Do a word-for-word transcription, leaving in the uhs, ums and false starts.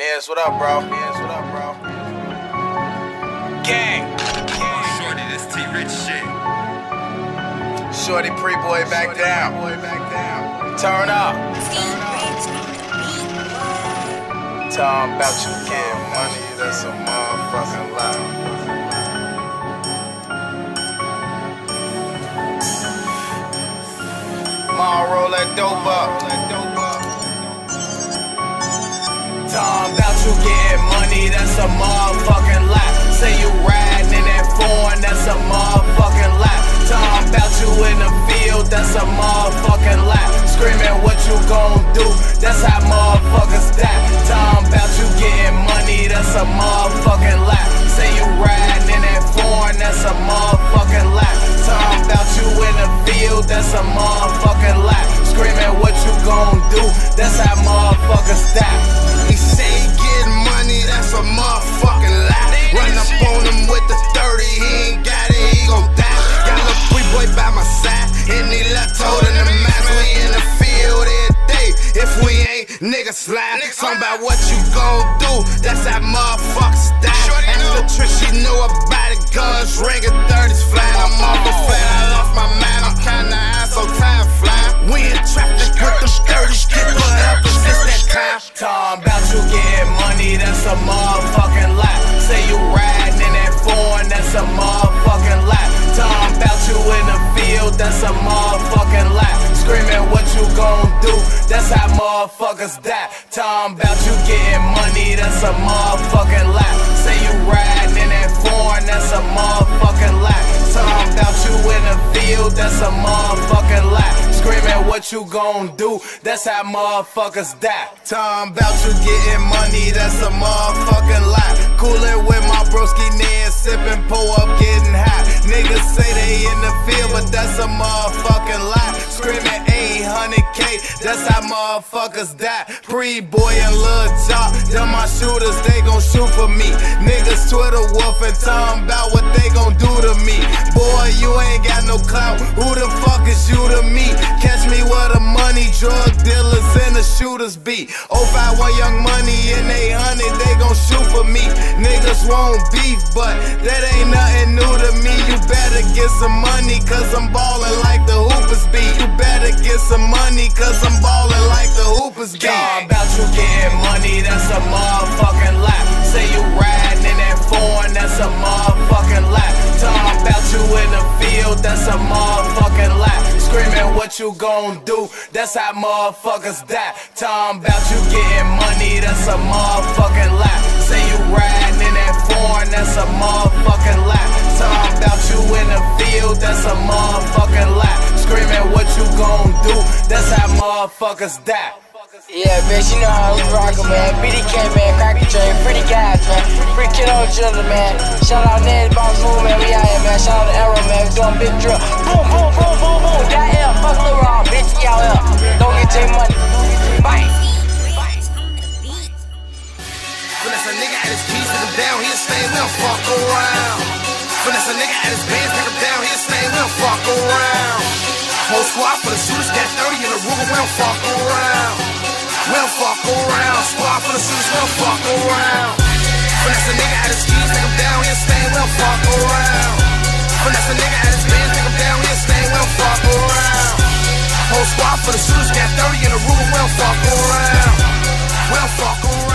Yes, what up, bro? Yes, what up, bro? Gang. Gang. Shorty, this T-Rich shit. Shorty pre-boy back down. Turn up. Talking about you getting money, that's a motherfucking lie. Ma, roll that dope up. Talking about you getting money, that's a motherfucking lie. Say you riding in that foreign, that's a motherfucking lie. Talking about you in the field, that's a motherfucking lie. Screaming what you gon' do, that's how motherfuckers die. Talking about you getting money, that's a motherfucking lie. Say you riding in that foreign, that's a motherfucking lie. Talking about you in the field, that's a motherfucking lie. Screaming what you gon' do, that's how motherfuckers die. He say he getting money, that's a motherfucking lie. Run up on him with the thirty, he ain't got it, he gon' die. Got a little free boy by my side, and he left holding the mask. We in the field every day, if we ain't, nigga slide. Talking about what you gon' do, that's how motherfuckers die. Ask the trick, she knew about it, guns ringing, thirties flying. I'm off the flat, I lost my mind, I'm kinda high, so time flying. We in traffic with them thirties, get put up since that time. Talking about you getting money, that's a motherfucking lie. Say you riding in that foreign, that's a motherfucking lie. Talking about you in the field, that's a motherfucking lie. Screaming what you gon' do, that's how motherfuckers die. Talking about you getting money, that's a motherfucking lie. Say you riding in that foreign, that's a motherfucking lie. Talking about you in the field, that's a motherfucking lie. Screaming what you gon' do, that's how motherfuckers die. Talking about you getting money, that's a motherfucking lie. Coolin' with my broski near, sippin', pull up, getting high. Niggas say they in the field, but that's a motherfucking lie. Screaming eight hundred K, that's how motherfuckers die. Pre-boy and Lil Jock, them my shooters, they gon' shoot for me. Niggas Twitter wolfin', talking about what they gon' do to me. Boy, you ain't got no clout, who the fuck is you to me? Catch me where the money, drug dealers and the shooters be. oh five one Young Money and eight hundred, they gon' shoot for me. Niggas won't beef, but that ain't nothing new to me. You better get some money, cause I'm ballin' like the Hoopers be. You better get some money, cause I'm ballin' like the Hoopers be. Talking about you getting money, that's a motherfucking lie. Say you riding in that foreign, that's a motherfucking lie. Talking about you in the field, that's a motherfucking lie. Screaming what you gon' do, that's how motherfuckers die. Talking about you getting money, that's a motherfucking lie. Say you riding in that foreign, that's a motherfucking lie. Talking about you in the field, that's a motherfucking lie. Screaming what you gon' do, that's how motherfuckers die. Yeah, bitch, you know how we rockin', man. B D K, man, Cracker Train, pretty guys, man. Free kiddo children, man. Shout out Ned Boss Move, man. We out here, man. Shout out to Arrow, man. We doing big drill. Boom, boom, boom, boom, boom. Got L, fuck Lil Raw, bitch. We out here. Don't get your money. Bye. Finesse a nigga at his keys, take him down, he'll stay, we don't fuck around. Finesse a nigga at his bands, take him down, he'll stay, we don't fuck around. Whole squad for the shooters, got thirty in the room, we don't fuck around. We don't fuck around. Squad for the shooters, we don't fuck around. Finesse a nigga at his keys, take him down, he'll stay, we don't fuck around. Finesse a nigga at his bands, take him down, he'll stay, we don't fuck around. Whole squad for the shooters, got thirty in the room, we don't fuck around. We don't fuck around.